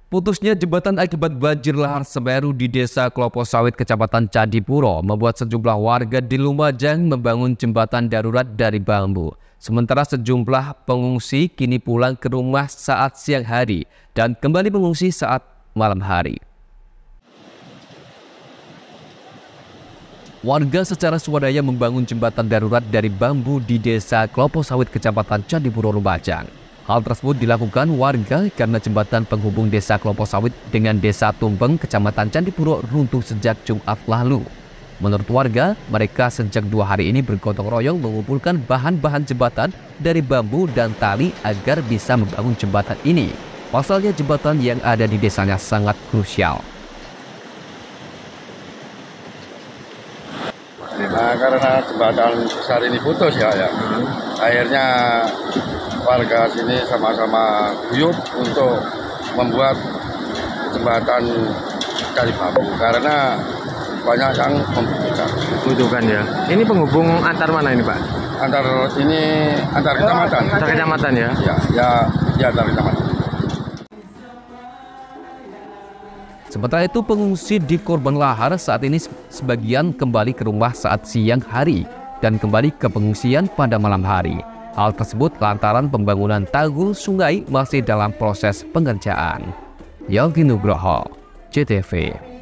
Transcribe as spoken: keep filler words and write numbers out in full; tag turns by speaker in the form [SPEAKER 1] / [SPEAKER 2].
[SPEAKER 1] Putusnya jembatan akibat banjir lahar Semeru di Desa Klopo Sawit, Kecamatan Candipuro, membuat sejumlah warga di Lumajang membangun jembatan darurat dari bambu. Sementara sejumlah pengungsi kini pulang ke rumah saat siang hari dan kembali mengungsi saat malam hari. Warga secara swadaya membangun jembatan darurat dari bambu di Desa Klopo Sawit, Kecamatan Candipuro, Lumajang. Hal tersebut dilakukan warga karena jembatan penghubung Desa Klopo Sawit dengan Desa Tumpeng, Kecamatan Candipuro runtuh sejak Jumat lalu. Menurut warga, mereka sejak dua hari ini bergotong royong mengumpulkan bahan-bahan jembatan dari bambu dan tali agar bisa membangun jembatan ini. Pasalnya jembatan yang ada di desanya sangat krusial.
[SPEAKER 2] Nah, karena jembatan besar ini putus ya, ya. Akhirnya warga sini sama-sama guyup untuk membuat jembatan dari bambu karena banyak yang membutuhkan.
[SPEAKER 3] Membutuhkan ya. Ini penghubung antar mana ini, Pak?
[SPEAKER 2] Antar ini antar kecamatan.
[SPEAKER 3] Antar kecamatan ya?
[SPEAKER 2] Ya, ya, ya antar kecamatan.
[SPEAKER 1] Sementara itu pengungsi di korban lahar saat ini sebagian kembali ke rumah saat siang hari dan kembali ke pengungsian pada malam hari. Hal tersebut lantaran pembangunan tanggul sungai masih dalam proses pengerjaan. Yogi Nugroho, C T V.